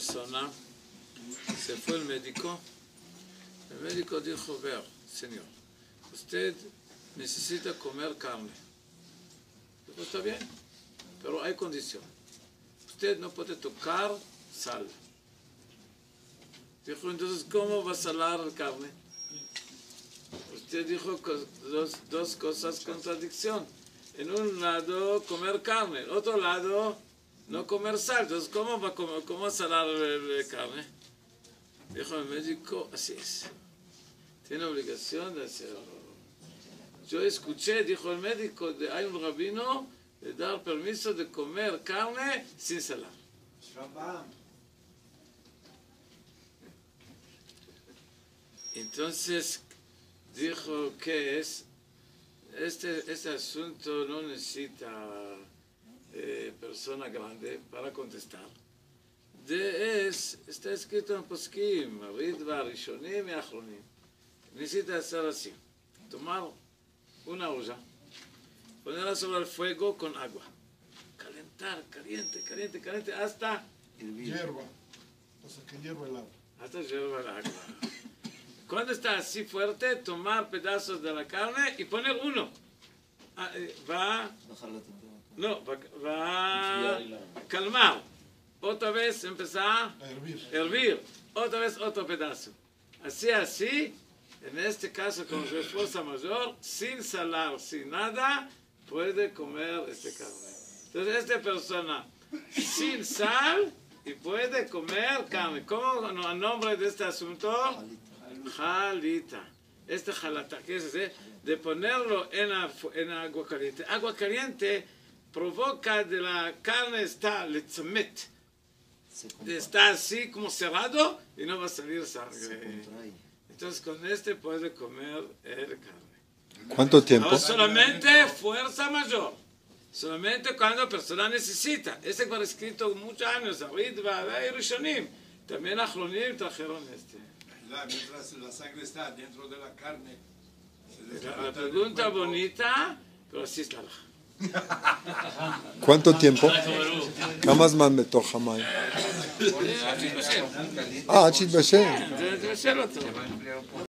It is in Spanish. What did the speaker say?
persona se fue al médico. El médico dijo, vea, señor, usted necesita comer carne. Dijo, está bien, pero hay condición. Usted no puede tocar sal. Dijo, entonces, ¿cómo va a salar la carne? Usted dijo dos cosas contradicción. En un lado, comer carne. En otro lado, no comer sal. Entonces, ¿cómo va a comer, cómo salar la carne? Dijo el médico, así es. Tiene obligación de hacerlo. Yo escuché, dijo el médico, hay un rabino de dar permiso de comer carne sin salar. Entonces, dijo que este asunto no necesita persona grande para contestar. Está escrito en Poskim, Ritva, Rishonim y Achronim. Necesita hacer así, tomar una olla, ponerla sobre el fuego con agua, calentar, caliente, hasta hierba, hasta que hierva el agua. Hasta hierva el agua. Cuando está así fuerte, tomar pedazos de la carne y poner uno. Va a calmar. Otra vez empezar a hervir. Otra vez otro pedazo. Así, en este caso con fuerza mayor, sin salar, sin nada, puede comer esta carne. Entonces esta persona sin sal y puede comer carne. ¿Cómo el nombre de este asunto? Jalita. Este jalata, ¿qué es ese? De ponerlo en agua caliente. Agua caliente provoca de la carne está letzamet. Está así como cerrado y no va a salir sangre. Entonces con este puede comer el carne. ¿Cuánto tiempo? Ahora solamente fuerza mayor. Solamente cuando la persona necesita. Este fue escrito muchos años. Ritva y Rishonim. También Achronim trajeron este. Mientras la sangre está dentro de la carne. La pregunta bonita, pero así está la. ¿Cuánto tiempo? כמה זמן בתוך המים? עד שיתבשל. זה בשל אותו.